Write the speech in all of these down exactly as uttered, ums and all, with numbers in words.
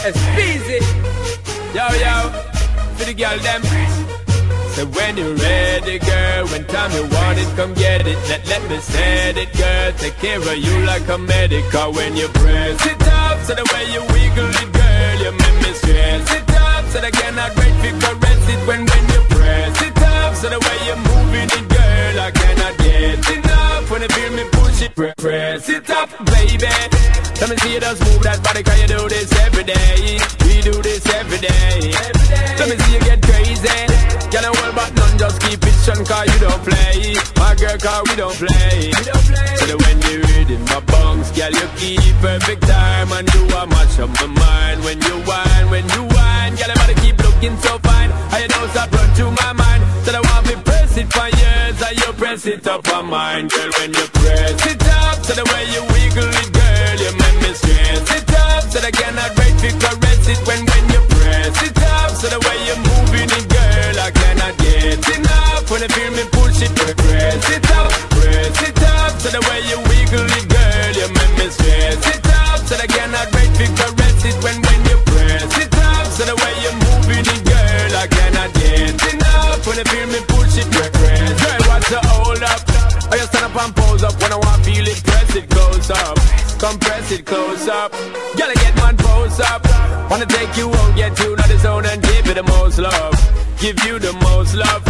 It's easy. Yo, yo, for the girl, them. So when you're ready, girl, when time you want it, come get it. Let, let me set it, girl. Take care of you like a medical. When you press it up, so the way you wiggle it, girl, you make me stress it up. So they cannot wait to caress it. When, when you press it up, so the way you're moving it, girl, I cannot get enough. When you feel me push it, press, press it up, baby. Let me see you just move that body, cause you do this every day. We do this every day. Let me see you get crazy. Girl, I worry about none, just keep it shun, cause you don't play. My girl, cause we don't play. So that when you're reading my bunks, girl, you keep perfect time. And you are much of my mind. When you whine, when you whine, girl, I gotta keep looking so fine. I know stop run through my mind. So I want me press it for years, and you press it up on mine. Girl, when you press it up, so the way you wiggle it, girl, you make me stress it up. So I cannot wait to caress it. When, when you press it up, so the way you're moving it, girl, I cannot get enough. When you feel me push it, press it up, press it up. So the way you wiggle it, girl, you make me stress it up. So I cannot wait to caress it. When, when you press it up, so the way you're moving it, girl, I cannot get enough. When you feel me push it, press it. Girl, what's the hold up? I just stand up and pose up. When I want feel it, press it close up. Compress it close up. Girl, I get man pose up. Wanna take you home, get you to the zone and give you the most love. Give you the most love.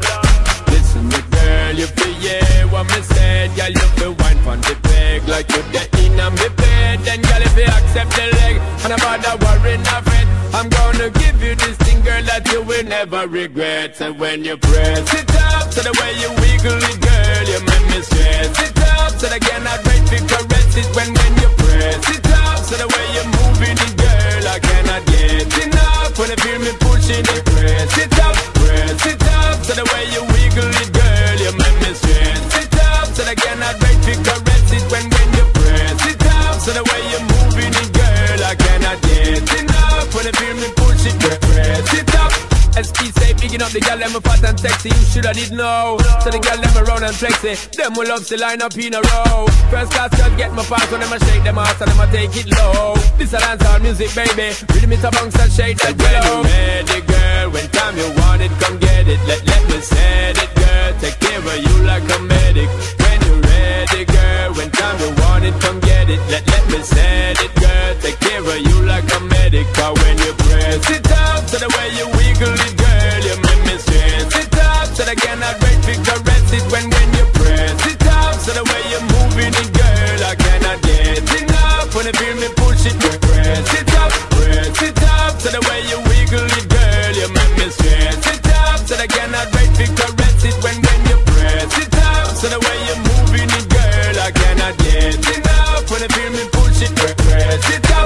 Listen, me girl, you feel yeah what me said. Girl, you feel wine from the peg like you're dead in on me bed. Then girl, if you accept the leg and about that worry not fret, I'm gonna give you this thing, girl, that you will never regret. And when you press it up, so the way you wiggle it, girl, you make me stress it up. So I cannot wait to caress it. When, when you press it up, so the way you're moving it, girl, I cannot get enough. When you feel me pushing it, press it up, press it up. So the way you wiggle it, girl, you make me stress it up. So I cannot wait to caress it. When, when you press it up, so the way you're moving it, girl, I cannot get enough. When you feel me push it, press it up. S P say picking up the girl them fat and sexy. You shoulda did know. So the girl them around and flexy. Them will love to line up in a row. First class girl get my pass when them a shake them ass and them a take it low. This a dancehall music, baby. Rhythm it up bounce and shake that glow. When you ready, girl, when time you want it, come get it. Let let me set it, girl. Take care of you like a medic. When you ready, girl, when time you want it, come get it. Let let me set it, girl. Take care of you like a medic. Cause when you press it up, so the way you wiggle it, girl, you make me stress it up. So I cannot wait to caress it. When, when you press it up, so the way you're moving it, girl, I cannot get enough. When you feel me push it, press it up, press it up. So the way you wiggle it, girl, you make me stress it up. So I cannot wait to caress it. When, when you press it up, so the way you're moving it, girl, I cannot get enough. When you feel me push it, press it up.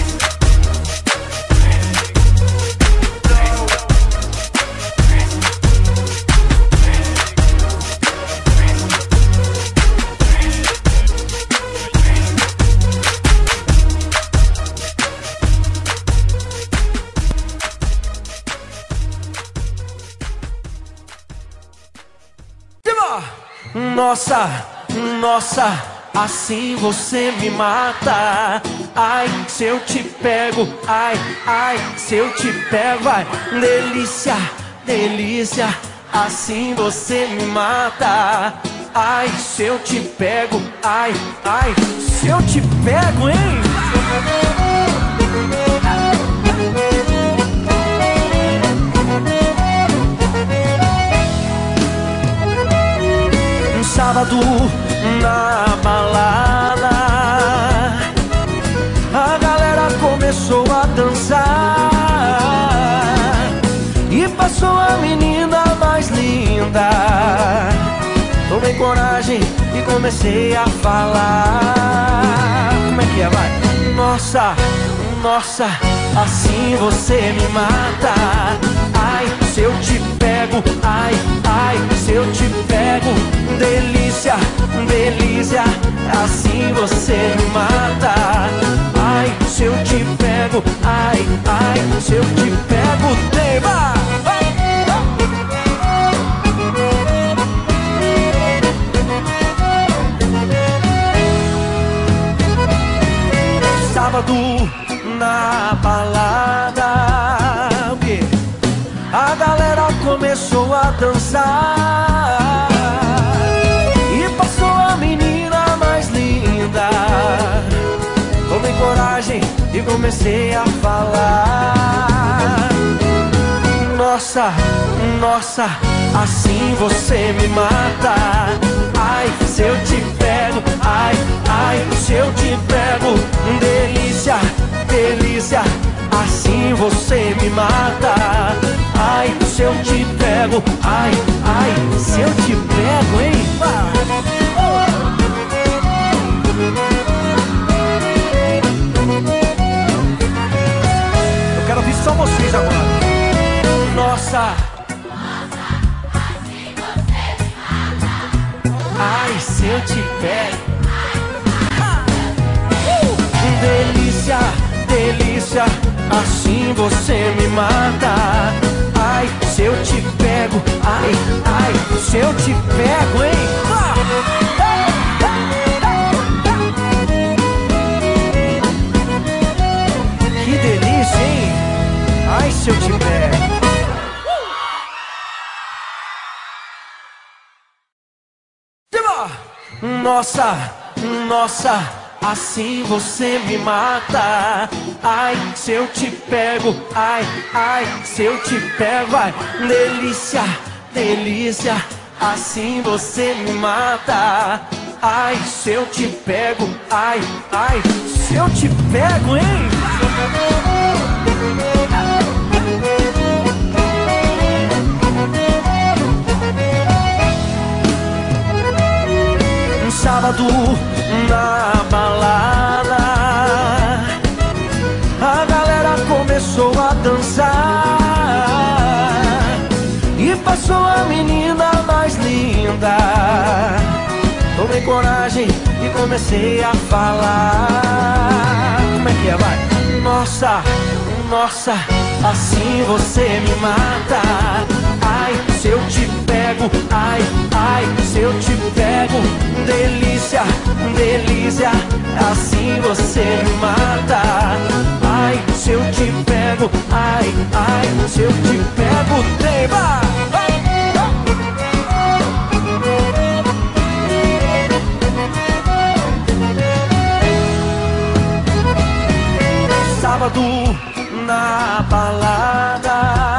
Nossa, nossa, assim você me mata. Ai, se eu te pego, ai, ai, se eu te pego, ai, delícia, delícia, assim você me mata. Ai, se eu te pego, ai, ai, se eu te pego, hein? Sábado na balada, a galera começou a dançar e passou a menina mais linda. Tomei coragem e comecei a falar. Como é que é, vai? Nossa, nossa, assim você me mata. Ai, se eu te pego, ai, ai, se eu te pego, delícia, delícia, assim você me mata. Ai, se eu te pego, ai, ai, se eu te pego, tema. Sábado na balada, começou a dançar e passou a menina mais linda. Tomei coragem e comecei a falar. Nossa, nossa, assim você me mata. Ai, se eu te pego, ai, ai, se eu te pego. Delícia, delícia, assim você me mata. Ai, se eu te pego, ai, ai, se eu te pego, hein? Eu quero ouvir só vocês agora. Nossa, assim você me mata. ai, se eu te pego. Delícia, delícia, assim você me mata. Ai, se eu te pego, ai, ai, se eu te pego, hein? Que delícia, hein? Ai, se eu te pego. Nossa, nossa, assim você me mata. Ai, se eu te pego, ai, ai, se eu te pego, vai. Delícia, delícia, assim você me mata. Ai, se eu te pego, ai, ai, se eu te pego, hein? Um sábado na balada, a galera começou a dançar e passou a menina mais linda. Tomei coragem e comecei a falar. Como é que é, vai? Nossa, nossa, assim você me mata. Ai, se eu te pego, ai, ai, se eu te pego. Delícia, delícia, assim você me mata. Ai, se eu te pego, ai, ai, se eu te pego. Tema! Sábado na balada,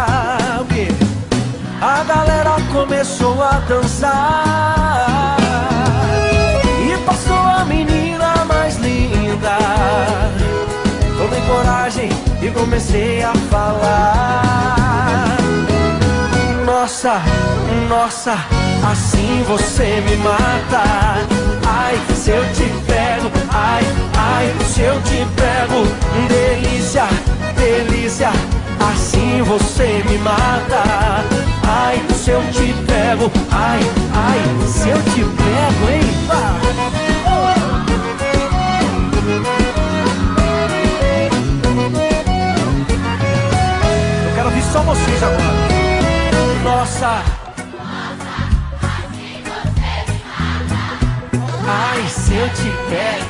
a galera começou a dançar e passou a menina mais linda. Tomei coragem e comecei a falar. Nossa, nossa, assim você me mata. Ai, se eu te pego, ai, ai, se eu te pego. Delícia, delícia, assim você me mata. Ai, se eu te pego, ai, ai, se eu te pego, hein? Eu quero ouvir só vocês agora. Nossa, Assim você me mata. ai, se eu te pego.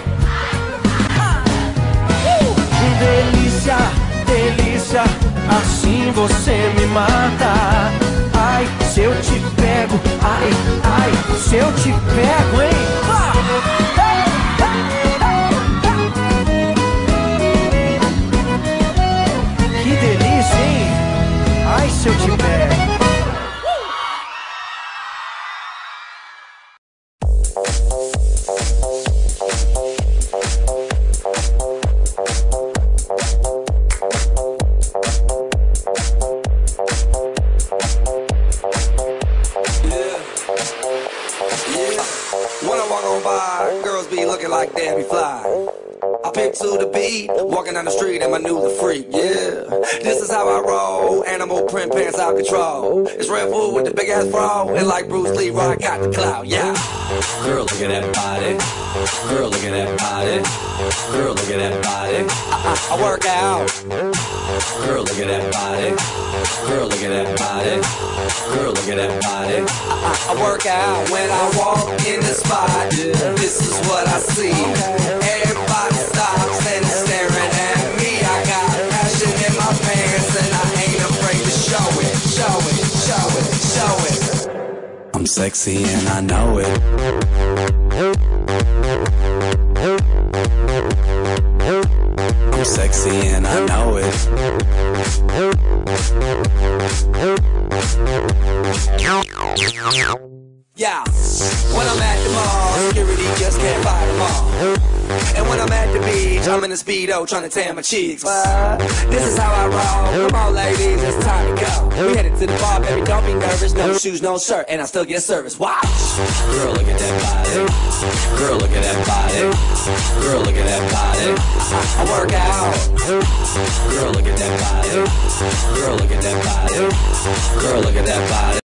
Delícia, delícia, assim você me mata. Ai, se eu te pego, ai, ai, se eu te pego, hein? Que delícia, hein? Ai, se eu te pego. To the beat, walking down the street and my new the freak, yeah. This is how I roll, animal print pants out control. It's Red Bull with the big ass bra, and like Bruce Lee, I got the clout, yeah. Girl, look at that body. Girl, look at that body. Girl, look at that body. I, I, I work out. Girl, look at that body. Girl, look at that body. Girl, look at that body. I, I, I work out when I walk in the spot. This is what I see. Everybody stops and is staring at me. I got passion in my pants and I ain't afraid to show it, show it, show it. show it. I'm sexy and I know it. I'm sexy and I know it. Yeah, when I'm at the mall, security just can't fight them all. And when I'm at the beach, I'm in a Speedo trying to tan my cheeks. But this is how I roll. Come on, ladies, it's time to go. We headed to the bar, baby, don't be nervous. No shoes, no shirt, and I still get service. Watch. Girl, look at that body. Girl, look at that body. Girl, look at that body. I work out. Girl, look at that body. Girl, look at that body. Girl, look at that body.